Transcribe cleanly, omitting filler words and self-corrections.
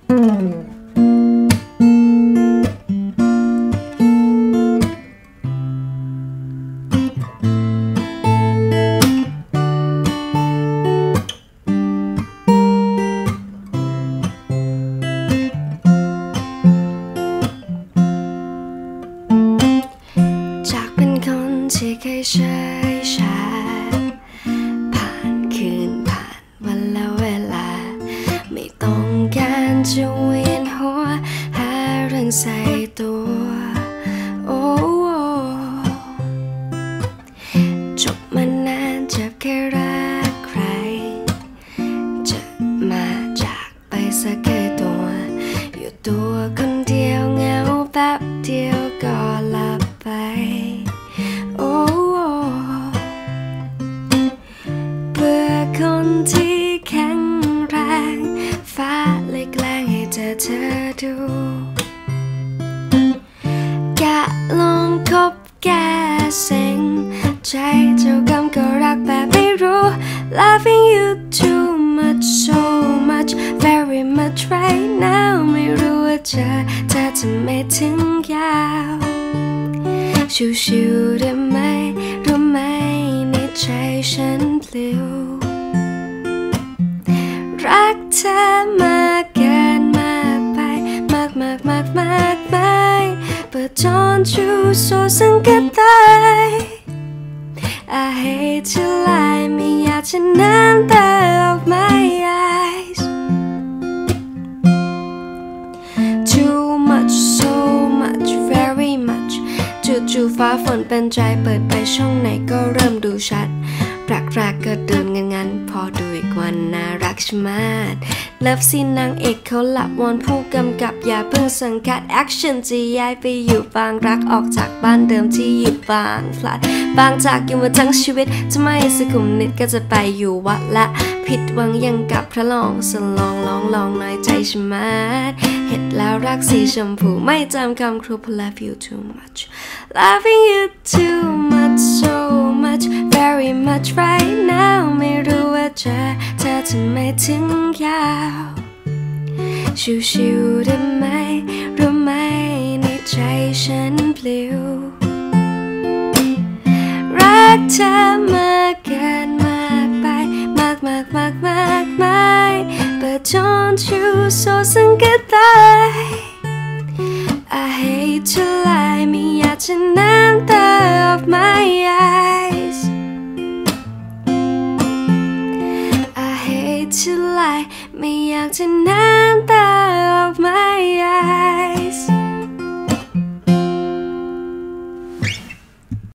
ที่เคยเฉยชาผ่านคืนผ่านวันและเวลาไม่ต้องการจะเวียนหัวหาเรื่องใส่ตัวโอ้จบมานานเจ็บแค่รักใครจะมาจากไปสักแค่ตัวอยู่ตัวคนเดียวเหงาแป๊บเดียวก็หลับไปเบื่อคนที่แข็งแรงฟ้าเลยแกล้งให้เธอดูกะลองคบแก้เซ็งใจเจ้ากรรมก็รักแบบไม่รู้ Loving you too much so much very much right now ไม่รู้ว่าเธอจะไม่ถึงยาวชิวๆได้ไหมรู้ไหมในใจฉันปลิวรักเธอมากเกินมากไปมากไป But don't you so sympathize I hate to lie ไม่อยากจะน้ำตาออก my eyes Too much so much very muchจู่ๆฟ้าฝนเป็นใจเปิดไปช่องไหนก็เริ่มดูชัดรักก็เดินงันพอดูอีกวันน่ารักชะมัดเลิฟซีนนางเอกเขาหลับวอนผู้กำกับอย่าเพิ่งสังกัดแอคชั่นจะย้ายไปอยู่บางรักออกจากบ้านเดิมที่อยู่บางพลัดบางจากอยู่มาทั้งชีวิตจะไม่สุขุมนิดก็จะไปอยู่วัดละผิดหวังยังกับพระลองสลองลองน้อยใจชะมัดเห็ดแล้วรักสีชมพูไม่จำคำครู love you too much loving you too much so much very much right now ไม่รู้ว่าเธอจะไม่ถึงยาวชิวๆได้ไหมรู้ไหมในใจฉันปลิวรักเธอมากเกินมากไปมากไป But don't you so sympathize I hate to lie ไม่อยากจะน้ำตาออก my eyes I hate to lie ไม่อยากจะน้ำตา